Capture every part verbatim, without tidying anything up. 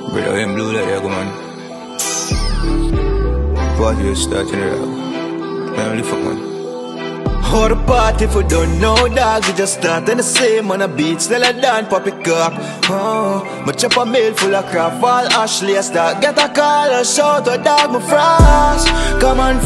Brother, I'm blue like that, come on. Party is starting it out. Family fuck, man. How the party for don't know, dog. We just start in the same on a beat, still a dance, pop it cock. Oh, my chop a meal full of crap. All Ashley a start, get a call, a shout, a dog, my frost. Come on,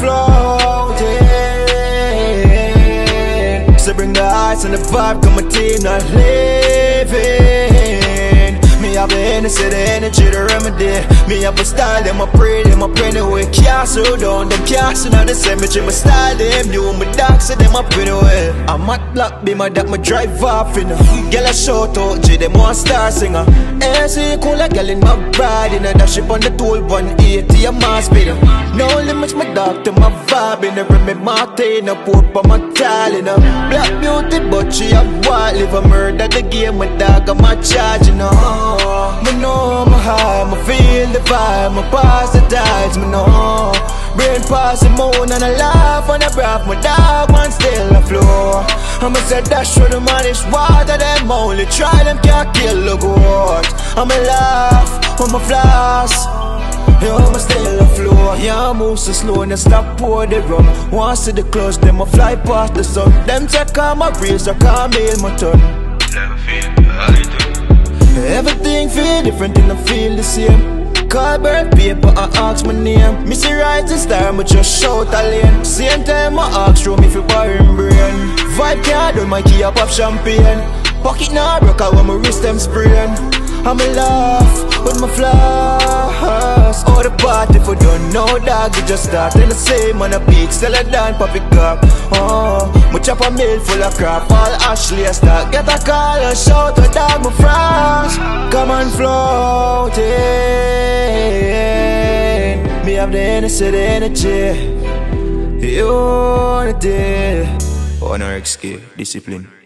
floating. So bring the ice and the vibe, come my team not living. Me have the energy, the energy, the remedy. Me have a style, them a pray, them a pray anyway. Can't slow down, them can't see now the cemetery. My style, them new, my dark, so them up anyway. I'm at black, be my that my drive off in. Girl a shout out, J, them one star singer. A C cool like girl in my bride, in a dash up on the tool, one eighty a mass speed. No limits, my doctor, my vibe in the Remy Martin, a poop on my tile in a black beauty, but she a wild. Live a murder the game, my dog, I'm a charge, you know. Me know my high, me feel the vibe, me pass the tides, me know. Brain pass the moon and I laugh and I breath, my dog one still afloat. I'ma say dash through the manish water, them only try, them can't kill the goat. I'ma laugh, I'ma floss, yo, I'ma still afloat. Yeah, I move so slow and I stop pour the rum. Once see the close, them I fly past the sun. Them check on my breeze, I can't mail my turn. Never feel, how you do? Everything feel different and I feel the same. Call birth paper and ask my name. Me see rising star, but just shout a lane. Same time I ask through me for barren brain. Vibe card on my key up of champagne. Pocket now broke out when my wrist them sprain. I'ma laugh with my flaws. All the party for don't know, dog. We just start in the same on a peak, still a dance, pop it up. Oh, my chop a meal full of crap. All Ashley a start, get a call and shout a dog, my frost. Come on, floating. Me have the energy, the energy. Unity. On R X K, discipline.